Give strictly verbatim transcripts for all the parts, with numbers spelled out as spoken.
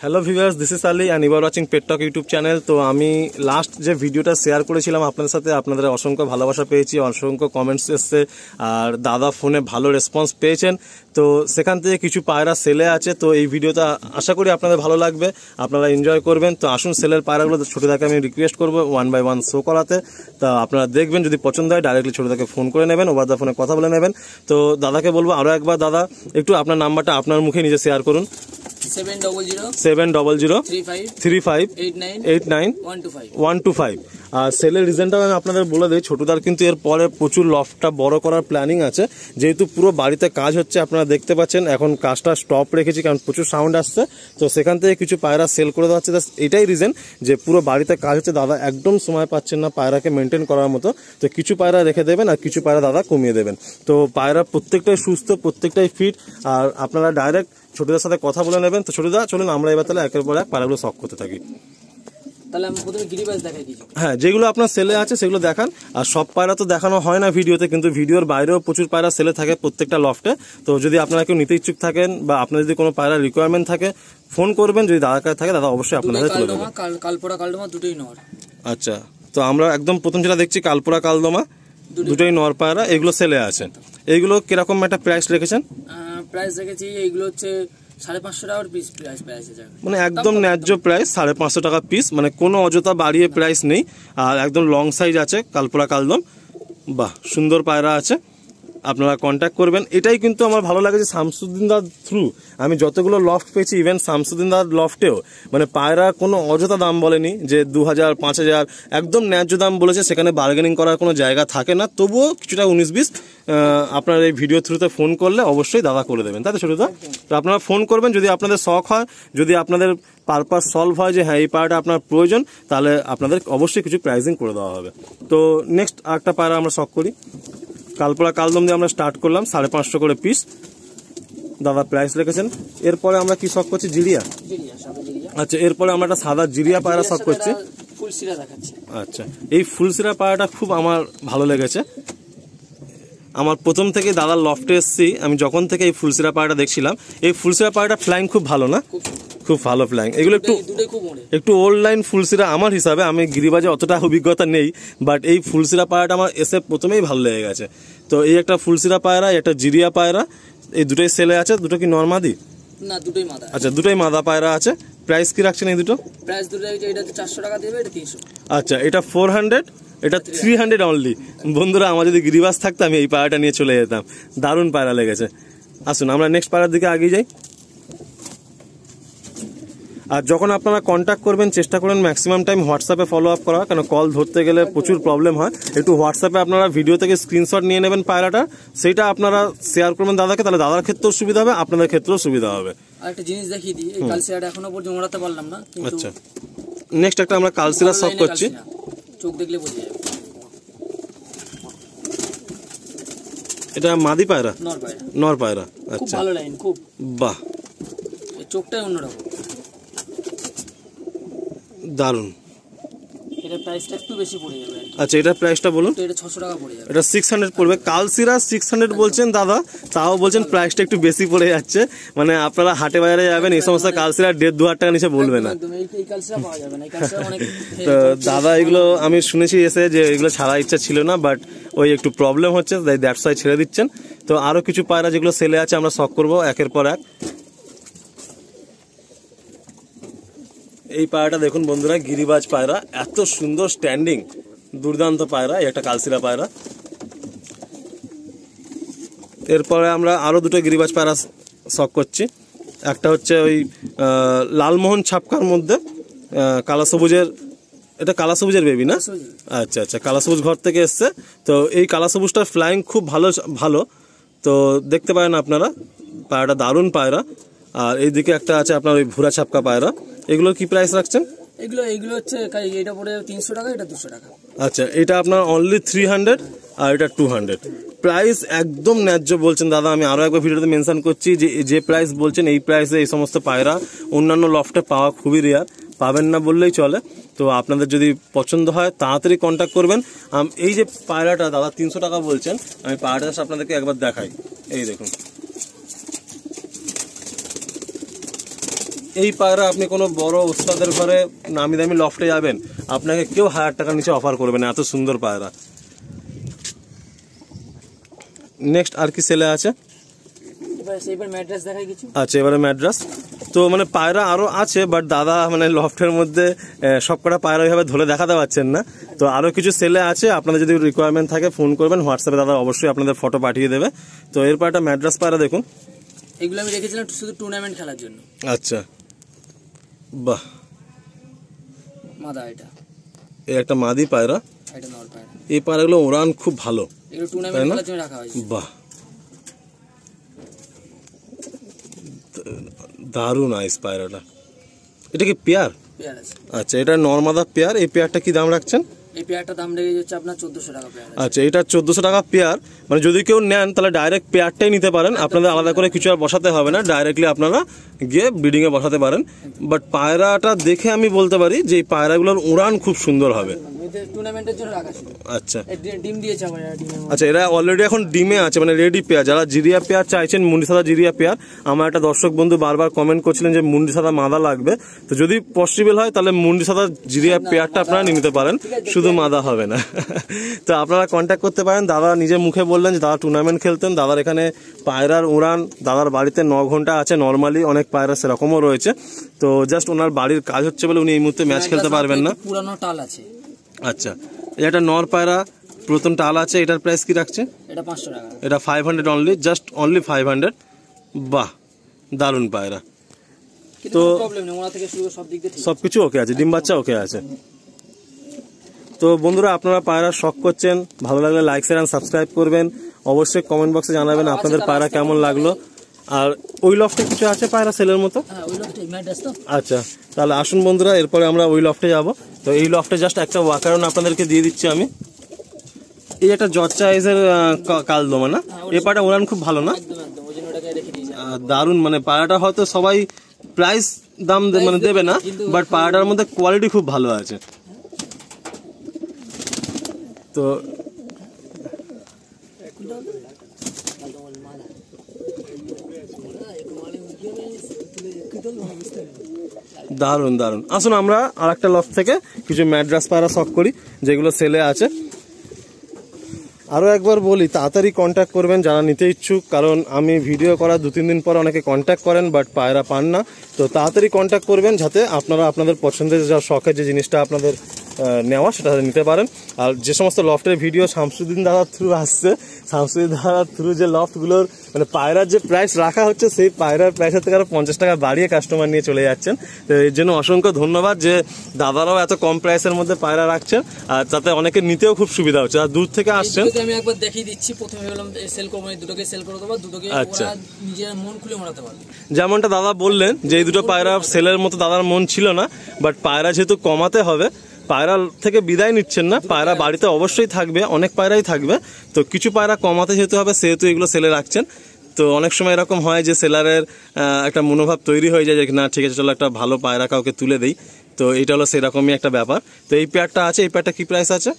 Hello viewers, this is Ali and you are watching pet talk YouTube channel. তো আমি last যে ভিডিওটা share করেছিলাম আপনাদের সাথে, আপনাদের অসংখ্য ভালোবাসা পেয়েছি, অসংখ্য কমেন্টস এসছে, আর দাদা ফোনে ভালো রেসপন্স পেয়েছেন। তো সেখান থেকে কিছু পায়রা সেলে আছে। তো এই ভিডিওটা আশা করি আপনাদের ভালো লাগবে, আপনারা এনজয় করবেন। তো আসুন সেলের পায়রাগুলো ছোটোদাকে আমি রিকোয়েস্ট করবো ওয়ান বাই ওয়ান শো করাতে। তা আপনারা দেখবেন, যদি পছন্দ হয় ডাইরেক্টলি ছোটোদাকে ফোন করে নেবেন, ওভার দ্য ফোনে কথা বলে নেবেন। তো দাদাকে বলবো আরও একবার, দাদা একটু আপনার নাম্বারটা আপনার মুখে নিজে শেয়ার করুন। Seven double zero seven double zero three five eight nine one two five. আর সেলের রিজনটা আমি আপনাদের বলে দিই, ছোটদার কিন্তু এর পরে প্রচুর লফটটা বড় করার প্ল্যানিং আছে। যেহেতু পুরো বাড়িতে কাজ হচ্ছে, আপনারা দেখতে পাচ্ছেন এখন কাজটা স্টপ রেখেছি কারণ প্রচুর সাউন্ড আসছে। তো সেখান থেকে কিছু পায়রা সেল করে দেওয়া হচ্ছে। এটাই রিজন যে পুরো বাড়িতে কাজ হচ্ছে, দাদা একদম সময় পাচ্ছেন না পায়রাকে মেনটেন করার মতো। তো কিছু পায়রা রেখে দেবেন আর কিছু পায়রা দাদা কমিয়ে দেবেন। তো পায়রা প্রত্যেকটাই সুস্থ, প্রত্যেকটাই ফিট, আর আপনারা ডাইরেক্ট ছোটদার সাথে কথা বলে নেবেন। তো ছোটদা চলুন আমরা এবার তাহলে একের পর এক পায়রাগুলো শখ করতে থাকি। তাহলে আমি প্রথমে গিরিবাজ দেখাই কিছু। হ্যাঁ, যেগুলো আপনার সেলে আছে সেগুলো দেখান। আর সব পায়রা তো দেখানো হয় না ভিডিওতে, কিন্তু ভিডিওর বাইরেও প্রচুর পায়রা সেলে থাকে প্রত্যেকটা লফটে। তো যদি আপনারা কেউ নিতে ইচ্ছুক থাকেন বা আপনার যদি কোনো পায়রা রিকোয়ারমেন্ট থাকে ফোন করবেন, যদি দাদার কাছে থাকে দাদা অবশ্যই আপনাদের তুলে দেবেন। কালপোড়া কালদমা দুটোই নর। আচ্ছা, তো আমরা একদম প্রথম যেটা দেখছি কালপোড়া কালদমা দুটোই নর পায়রা, এগুলো সেলে আছে। এইগুলো কিরকম একটা প্রাইস রেখেছেন? প্রাইস রেখেছি এইগুলো হচ্ছে সাড়ে পাঁচশো টাকার পিস প্রাইস প্রাইস মানে একদম ন্যায্য প্রাইস, সাড়ে পাঁচশো টাকা পিস, মানে কোনো অযথা বাড়িয়ে প্রাইস নেই। আর একদম লং সাইজ আছে কালপোড়া কালদম, বাহ সুন্দর পায়রা আছে, আপনারা কন্ট্যাক্ট করবেন। এটাই কিন্তু আমার ভালো লাগে যে শামসুদ্দিনদার থ্রু আমি যতগুলো লফট পেয়েছি, ইভেন শামসুদ্দিনদার লফটেও মানে পায়রা কোনো অযথা দাম বলেনি যে দু হাজার পাঁচ হাজার, একদম ন্যায্য দাম বলেছে। সেখানে বার্গেনিং করার কোনো জায়গা থাকে না, তবুও কিছুটা উনিশ বিশ আপনার এই ভিডিও থ্রুতে ফোন করলে অবশ্যই দাদা করে দেবেন, তাই তো ছোটদা? তো আপনারা ফোন করবেন যদি আপনাদের শখ হয়, যদি আপনাদের পারপাস সলভ হয় যে হ্যাঁ এই পায়রাটা আপনার প্রয়োজন, তাহলে আপনাদের অবশ্যই কিছু প্রাইজিং করে দেওয়া হবে। তো নেক্সট আরেকটা পায়রা আমরা শখ করি, কালপোড়া কালদম দিয়ে আমরা স্টার্ট করলাম, সাড়ে পাঁচশো করে পিস দাদা প্রাইস রেখেছেন। এরপরে আমরা কি শখ করছি? জিরিয়া। আচ্ছা, এরপরে আমরা একটা সাদা জিরিয়া পায়রা শখ করছি। আচ্ছা, এই ফুলসিরা পায়রাটা খুব আমার ভালো লেগেছে। আমার প্রথম থেকে দাদার লফটে এসছি, আমি যখন থেকে এই ফুলসিরা পায়রাটা দেখছিলাম, এই ফুলসিরা পায়রাটা ফ্লাইং খুব ভালো না? খুব ভালো ফ্লাইং। এগুলো একটু একটু ওল্ড লাইন ফুলসিরা আমার হিসাবে, আমি গিরিবাজে অতটা অভিজ্ঞতা নেই, বাট এই ফুলসিরা পায়রাটা আমার এসে প্রথমেই ভালো লেগে গেছে। তো এই একটা ফুলসিরা পায়রা, একটা জিরিয়া পায়রা, এই দুটোই সেলে আছে। দুটো কি নরমাদি? না, দুটোই মাদা। আচ্ছা, দুটোই মাদা পায়রা আছে। প্রাইস কি রাখছেন এই দুটো? প্রাইস দুটো এটা চারশো টাকা দেবে, এটা তিনশো। আচ্ছা, এটা ফোর হান্ড্রেড, এটা থ্রি হান্ড্রেড অনলি। বন্ধুরা, আমার যদি গিরিবাজ থাকতো আমি এই পায়রাটা নিয়ে চলে যেতাম, দারুণ পায়রা লেগেছে। আসুন আমরা নেক্সট পায়রার দিকে এগিয়ে যাই। আর যখন আপনারা কন্ট্যাক্ট করবেন চেষ্টা করেন ম্যাক্সিমাম টাইম হোয়াটসঅ্যাপে ফলো আপ করা, কারণ কল ধরতে গেলে প্রচুর প্রবলেম হয়। একটু হোয়াটসঅ্যাপে আপনারা ভিডিও থেকে স্ক্রিনশট নিয়ে নেবেন পায়রাটা, সেইটা আপনারা শেয়ার করবেন দাদাকে, তাহলে দাদার ক্ষেত্রেও সুবিধা হবে, আপনাদের ক্ষেত্রেও সুবিধা হবে। আর একটা জিনিস দেখিয়ে দিই, এই কালসিরাটা এখনো পর্যন্ত ওড়াতে পারলাম না। আচ্ছা, নেক্সট একটা আমরা কালসিরা শখ করছি, চোখ দেখলে বোঝা যাবে। এটা মাদি পায়রা, নর পায়রা। নর পায়রা, আচ্ছা, খুব ভালো লাইন, খুব বাহ, এই চোখটাই অন্যরকম, দারুণ। এটা প্রাইসটা একটু বেশি পড়ে যাবে। আচ্ছা, এটা প্রাইসটা বলুন। এটা ছশো টাকা পড়ে যাবে। এটা সিক্স হান্ড্রেড পড়বে। কালসিরা সিক্স হান্ড্রেড বলছেন দাদা, তাও বলছেন প্রাইসটা একটু বেশি পড়ে যাচ্ছে। মানে আপনারা হাটে বাজারে যাবেন, এই সমস্ত কালসিরা দেড় দু হাজার টাকা নিচে বলবে না। তো দাদা এগুলো আমি শুনেছি এসে যে এগুলো ছাড়া ইচ্ছা ছিল না, বাট ওই একটু প্রবলেম হচ্ছে, তাই দ্যাটস ওয়াই ছেড়ে দিচ্ছেন। তো আরো কিছু পায়রা যেগুলো সেলে আছে আমরা শখ করবো একের পর এক। এই পায়রাটা দেখুন বন্ধুরা, গিরিবাজ পায়রা, এত সুন্দর স্ট্যান্ডিং, দুর্দান্ত পায়রা, একটা কালসিরা পায়রা। এরপরে আমরা আরো দুটো গিরিবাজ পায়রা শখ করছি। একটা হচ্ছে ওই লালমোহন ছাপকার মধ্যে কালা সবুজের, এটা কালা সবুজের বেবি না? আচ্ছা আচ্ছা, কালা সবুজ ঘর থেকে এসছে। তো এই কালা সবুজটার ফ্লাইং খুব ভালো ভালো তো দেখতে পারেন আপনারা, পায়রাটা দারুণ পায়রা। আর এইদিকে একটা আছে আপনার ওই ভুরা ছাপকা পায়রা। এগুলোর কি প্রাইস রাখছেন? এগুলো এগুলো হচ্ছে এটা পড়ে তিনশো টাকা, এটা দুশো টাকা। আচ্ছা, এটা আপনার অনলি থ্রি হান্ড্রেড আর এটা টু হান্ড্রেড। প্রাইস একদম ন্যায্য বলছেন দাদা। আমি আরো একবার ভিডিওতে মেনশন করছি যে যে প্রাইস বলছেন এই প্রাইসে এই সমস্ত পায়রা অন্যান্য লফটে পাওয়া খুবই রেয়ার, পাবেন না বললেই চলে। তো আপনাদের যদি পছন্দ হয় তাড়াতাড়ি কন্ট্যাক্ট করবেন। এই যে পায়রাটা দাদা তিনশো টাকা বলছেন, আমি পায়রাটা আপনাদেরকে একবার দেখাই। এই দেখুন, এই পায়রা আপনি কোনো বড় ওস্তাদের ঘরে নামি দামি লফটে যাবেন, আপনাকে কেউ হাজার টাকার নিচে অফার করবে না, এত সুন্দর পায়রা। নেক্সট আর কি সেলে আছে? আচ্ছা, এবারে ম্যাড্রাস। তো মানে পায়রা আরো আছে, বাট দাদা মানে লফটের মধ্যে সবকটা পায়রা ওইভাবে ধরে দেখাতে পারছেন না। তো আরো কিছু সেলে আছে, আপনাদের যদি রিকোয়ারমেন্ট থাকে ফোন করবেন, হোয়াটসঅ্যাপে দাদা অবশ্যই আপনাদের ফটো পাঠিয়ে দেবে। তো এরপর একটা ম্যাড্রাস পায়রা দেখুন, এগুলো আমি রেখেছিলাম শুধু টুর্নামেন্ট খেলার জন্য। আচ্ছা, বাহ, মাদা এটা, এই একটা মাদি পায়রা, এটা নর পায়রা। এই পায়রাগুলো উড়ান খুব ভালো, এগুলো টুর্নামেন্ট খেলার জন্য রাখা হয়েছে। বাহ, দারুণ আইস পায়রাটা। এটা কি পেয়ার? পেয়ার আছে। আচ্ছা, এটা নর্মাদা পেয়ার। এই পেয়ারটা কি দাম রাখছেন? এই পেয়ারটা দাম রেখে যাচ্ছে আপনার চোদ্দশো টাকা পেয়ার। আচ্ছা, এটা চোদ্দশো টাকা পেয়ার। মানে যদি কেউ নেন তাহলে ডাইরেক্ট পেয়ারটাই নিতে পারেন, আপনাদের আলাদা করে কিছু আর বসাতে হবে না, ডাইরেক্টলি আপনারা গিয়ে ব্রিডিং এ বসাতে পারেন। বাট পায়রাটা দেখে আমি বলতে পারি যে এই পায়রাগুলোর উড়ান খুব সুন্দর হবে। টুর্নামেন্টের জন্য রাখা ছিল। আচ্ছা, ডিম দিয়েছে আবার এটা ডিমে। আচ্ছা, এরা অলরেডি এখন ডিমে আছে, মানে রেডি পেয়ার। যারা জিরিয়া পেয়ার চাইছেন, মুন্ডি সাদা জিরিয়া পেয়ার, আমার একটা দর্শক বন্ধু বারবার কমেন্ট করছিলেন যে মুন্ডি সাদা মাদা লাগবে, তো যদি পসিবল হয় তাহলে মুন্ডি সাদা জিরিয়া পেয়ারটা আপনারা নিয়ে নিতে পারেন, শুধু মাদা হবে না। তো আপনারা কন্ট্যাক্ট করতে পারেন। দাদা নিজে মুখে বললেন যে দাদা টুর্নামেন্ট খেলতেন, দাদার এখানে পায়রার উড়ান, দাদার বাড়িতে ন ঘন্টা আছে, নর্মালি অনেক পায়রা সেরকমও রয়েছে। তো জাস্ট ওনার বাড়ির কাজ হচ্ছে বলে উনি এই মুহূর্তে ম্যাচ খেলতে পারবেন না। পুরানো টাল আছে। আচ্ছা, এটা নর পায়রা, পুরাতন টাল আছে। এটার প্রাইস কি রাখছে? এটা পাঁচশো টাকা। এটা five hundred only, just only five hundred. বাহ, দারুণ পায়রা। তো সবকিছু ওকে আছে, ডিম বাচ্চা ওকে আছে। তো বন্ধুরা, আপনারা পায়রা শখ করছেন, ভালো লাগলে লাইক শেয়ার এন্ড সাবস্ক্রাইব করবেন, অবশ্যই কমেন্ট বক্সে জানাবেন আপনাদের পায়রা কেমন লাগলো। আর ওই লফটে কিছু আছে পায়রা সেলের মতো? আচ্ছা, তাহলে আসুন বন্ধুরা, এরপরে আমরা ওই লফটে যাব। তো এই লফটে জাস্ট একটা ওয়াকারন আপনাদেরকে দিয়ে দিচ্ছি আমি। এই একটা জর্জা আইজের কালদমা না, এই পায়রাটা উড়ান খুব ভালো না? দারুণ, মানে পায়রাটা হয়তো সবাই প্রাইস দাম মানে দেবে না, বাট পায়রাটার মধ্যে কোয়ালিটি খুব ভালো আছে। তো দারুন দারুন, আসুন আমরা আর একটা লফট থেকে কিছু ম্যাড্রাস পায়রা শখ করি যেগুলো সেলে আছে। আরও একবার বলি, তাড়াতাড়ি কন্ট্যাক্ট করবেন যারা নিতে ইচ্ছুক, কারণ আমি ভিডিও করার দু তিন দিন পর অনেকে কন্ট্যাক্ট করেন বাট পায়রা পান না। তো তাড়াতাড়ি কন্ট্যাক্ট করবেন যাতে আপনারা আপনাদের পছন্দের যা শখের যে জিনিসটা আপনাদের নেওয়া সেটা নিতে পারেন। আর যে সমস্ত লফটের ভিডিও শামসুদ্দিন দাদার থ্রু আসছে, শামসুদ্দিন দাদার থ্রু যে লফটগুলোর মানে পায়রার যে প্রাইস রাখা হচ্ছে, সেই পায়রার প্রাইসের থেকে আরো পঞ্চাশ টাকা বাড়িয়ে কাস্টমার নিয়ে চলে যাচ্ছেন। তো এর জন্য অসংখ্য ধন্যবাদ যে দাদারাও এত কম প্রাইসের মধ্যে পায়রা রাখছেন, আর তাতে অনেকে নিতেও খুব সুবিধা হচ্ছে। আর দূর থেকে আসছেন, আমি একবার দেখিয়ে দিচ্ছি। প্রথমে বললাম সেল করব, দুটোকে সেল করে দেবো, দুটোকে ওরা নিজের মন খুলে মোড়াতে পারবে। যেমনটা দাদা বললেন যে এই দুটো পায়রা সেলের মতো দাদার মন ছিল না, বাট পায়রা যেহেতু কমাতে হবে, পায়রা থেকে বিদায় নিচ্ছেন না, পায়রা বাড়িতে অবশ্যই থাকবে, অনেক পায়রাই থাকবে। তো কিছু পায়রা কমাতে যেতে হবে, সেহেতু এগুলো সেলে রাখছেন। তো অনেক সময় এরকম হয় যে সেলারের একটা মনোভাব তৈরি হয়ে যায় যে না ঠিক আছে চলো একটা ভালো পায়রা কাউকে তুলে দেই। তো এইটা হলো সেরকমই একটা ব্যাপার। তো এই পেয়ারটা আছে, এই পেয়ারটা কি প্রাইস আছে?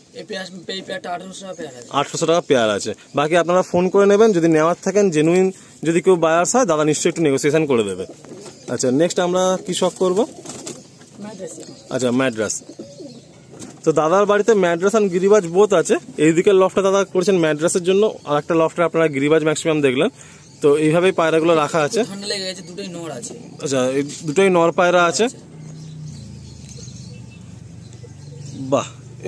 আটশোশো টাকা পেয়ার আছে। বাকি আপনারা ফোন করে নেবেন, যদি নেওয়ার থাকেন জেনুইন যদি কেউ বায়ার্স হয় দাদা নিশ্চয়ই একটু নেগোসিয়েশন করে দেবে। আচ্ছা, নেক্সট আমরা কি শখ করবো? আচ্ছা, ম্যাড্রাস। তো দাদার বাড়িতে ম্যাড্রাস আর গিরিবাজ বোথ আছে। এইদিকের লফটটা দাদা করেছেন ম্যাড্রাসের জন্য, আর একটা লফটে আপনারা গিরিবাজ ম্যাক্সিমাম দেখলেন। তো এইভাবেই পায়রাগুলো রাখা আছে। আচ্ছা, এই দুটোই নর পায়রা আছে। বাহ,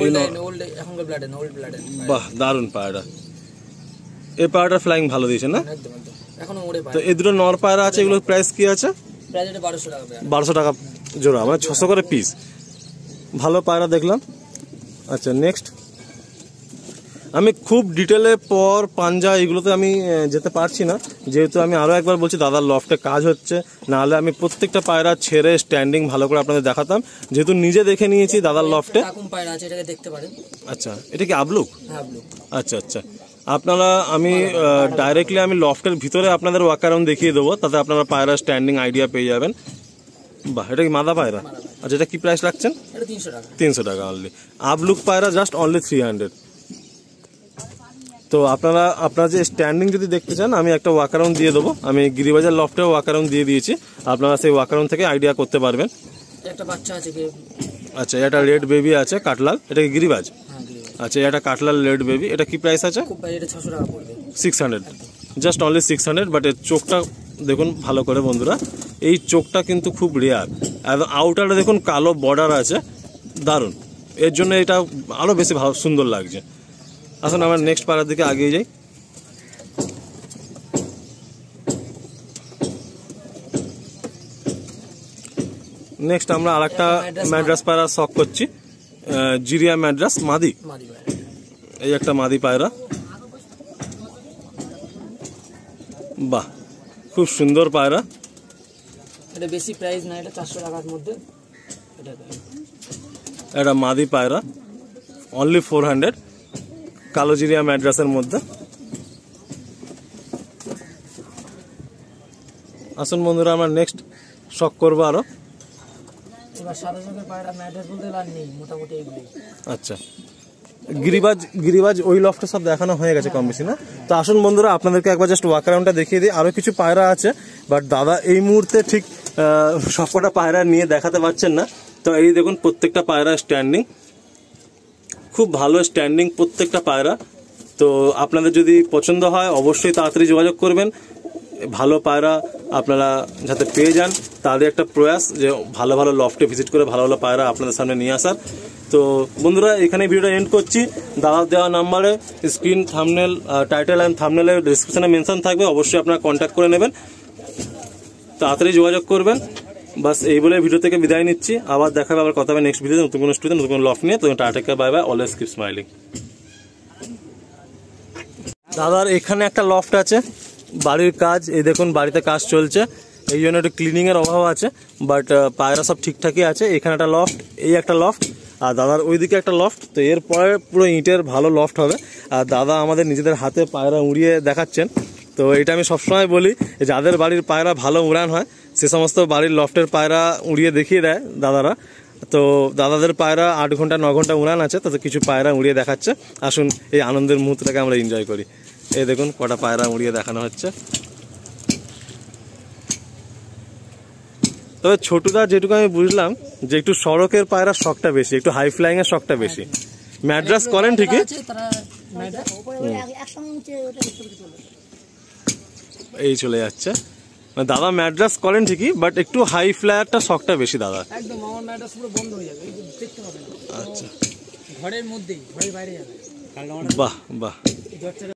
বাহ, দারুন পায়রা। এই পায়রাটা ফ্লাইং ভালো দিয়েছে না? তো এই দুটো নর পায়রা আছে, এগুলোর প্রাইস কি আছে? বারোশো টাকা জোড়া, মানে ছশো করে পিস। ভালো পায়রা দেখলাম। আচ্ছা, নেক্সট আমি খুব ডিটেলে পর পাঞ্জা এগুলোতে আমি যেতে পারছি না, যেহেতু আমি আরও একবার বলছি দাদার লফটে কাজ হচ্ছে, নাহলে আমি প্রত্যেকটা পায়রা ছেড়ে স্ট্যান্ডিং ভালো করে আপনাদের দেখাতাম, যেহেতু নিজে দেখে নিয়েছি দাদার লফটে। আচ্ছা, এটা কি আবলুক? আচ্ছা আচ্ছা, আপনারা আমি ডাইরেক্টলি আমি লফটের ভিতরে আপনাদের ওয়াকারন দেখিয়ে দেবো, তাতে আপনারা পায়রা স্ট্যান্ডিং আইডিয়া পেয়ে যাবেন। বাহ, এটা কি মাদা পায়রা? আচ্ছা, এটা কি প্রাইস রাখছেন? তিনশো টাকা অনলি। আবলুক পায়রা জাস্ট অনলি থ্রি হান্ড্রেড। তো তো আপনারা আপনারা যে স্ট্যান্ডিং যদি দেখতে চান আমি একটা ওয়াক অ্যারাউন্ড দিয়ে দেবো, আমি গিরিবাজার লফটেও ওয়াক অ্যারাউন্ড দিয়ে দিয়েছি, আপনারা সেই ওয়াক অ্যারাউন্ড থেকে আইডিয়া করতে পারবেন। একটা বাচ্চা আছে কি? আচ্ছা, এটা রেড বেবি আছে কাটলাল, এটা কি গিরিবাজ? হ্যাঁ গিরিবাজ। আচ্ছা, এটা কাটলাল রেড বেবি, এটা কি প্রাইস আছে? খুব এটা ছশো টাকা পড়বে। Six hundred, just only six hundred. But এর চোখটা দেখুন ভালো করে বন্ধুরা, এই চোখটা কিন্তু খুব রেয়ার, একদম আউটারে দেখুন কালো বর্ডার আছে, দারুণ, এর জন্য এটা আরও বেশি ভালো সুন্দর লাগছে। আসুন আমরা নেক্সট পাড়ার দিকে আগিয়ে যাই। নেক্সট আমরা আর একটা ম্যাড্রাস পায়রা শখ করছি, জিরিয়া ম্যাড্রাস মাদি। এই একটা মাদি পায়রা, বাহ খুব সুন্দর পায়রা। এটা বেশি প্রাইস না, এটা চারশো টাকার মধ্যে। এটা মাদি পায়রা, অনলি ফোর হান্ড্রেড, কালো জিরিয়া ম্যাড্রাসের মধ্যে। আসুন বন্ধুরা আমরা নেক্সট শখ করবো আরো। এবার সাদা চোখের পায়রা ম্যাড্রাস বলতে আর নেই, মোটামুটি এগুলো। আচ্ছা, গিরিবাজ গিরিবাজ ওই লফটে সব দেখানো হয়ে গেছে কম বেশি না? তো আসুন বন্ধুরা আপনাদেরকে একবার জাস্ট ওয়াক অ্যারাউন্ডটা দেখিয়ে দিই। আরো কিছু পায়রা আছে, বাট দাদা এই মুহূর্তে ঠিক সবকটা পায়রা নিয়ে দেখাতে পারছেন না। তো এই দেখুন প্রত্যেকটা পায়রা স্ট্যান্ডিং, খুব ভালো স্ট্যান্ডিং প্রত্যেকটা পায়রা। তো আপনাদের যদি পছন্দ হয় অবশ্যই তাড়াতাড়ি যোগাযোগ করবেন। ভালো পায়রা আপনারা যাতে পেয়ে যান, তাদের একটা প্রয়াস যে ভালো ভালো লফটে ভিজিট করে ভালো ভালো পায়রা আপনাদের সামনে নিয়ে আসার। তো বন্ধুরা এখানে ভিডিওটা এন্ড করছি। দাদার দেওয়া নাম্বারে স্ক্রিন, থাম্বনেল, টাইটেল অ্যান্ড থাম্বনেলের ডিসক্রিপশনে মেনশন থাকবে, অবশ্যই আপনারা কন্ট্যাক্ট করে নেবেন, তাড়াতাড়ি যোগাযোগ করবেন। বাস এই বলে ভিডিও থেকে বিদায় নিচ্ছি, আবার দেখা হবে, আবার কথা হবে নেক্সট ভিডিওতে নতুন কোনো স্টুডেন্ট নতুন কোনো লফট নিয়ে। তো tata, bye bye, always keep smiling. দাদার এখানে একটা লফট আছে, বাড়ির কাজ, এই দেখুন বাড়িতে কাজ চলছে, এই জন্য একটু ক্লিনিং এর অভাব আছে, বাট পায়রা সব ঠিকঠাকই আছে। এখানে একটা লফট, এই একটা লফট, আর দাদার ওইদিকে একটা লফট। তো এরপরে পুরো ইটের ভালো লফট হবে। আর দাদা আমাদের নিজেদের হাতে পায়রা উড়িয়ে দেখাচ্ছেন। তো এটা আমি সবসময় বলি, যাদের বাড়ির পায়রা ভালো উড়ান হয় সে সমস্ত বাড়ির লফটের পায়রা উড়িয়ে দেখিয়ে দেয় দাদারা। তো দাদাদের পায়রা আট ঘন্টা ন ঘন্টা উড়ান আছে, তাতে কিছু পায়রা উড়িয়ে দেখাচ্ছে। আসুন এই আনন্দের মুহূর্তটাকে আমরা এনজয় করি। এই দেখুন কটা পায়রা উড়িয়ে দেখানো হচ্ছে। তবে ছোটদা যেটুকু আমি বুঝলাম যে একটু সড়কের পায়রা শখটা বেশি, একটু হাই ফ্লাইং এর শখটা বেশি। ম্যাড্রাস করেন ঠিকই, এই চলে যাচ্ছে দাদা, ম্যাড্রাস করেন ঠিকই, বাট একটু হাই ফ্লায়ারটা শখটা বেশি দাদা। একদম আমার ম্যাড্রাস পুরো বন্ধ হয়ে যাবে, দেখতে পাবেন। আচ্ছা, ঘরের মধ্যেই, ঘরের বাইরে যাবে। বাহ বাহ।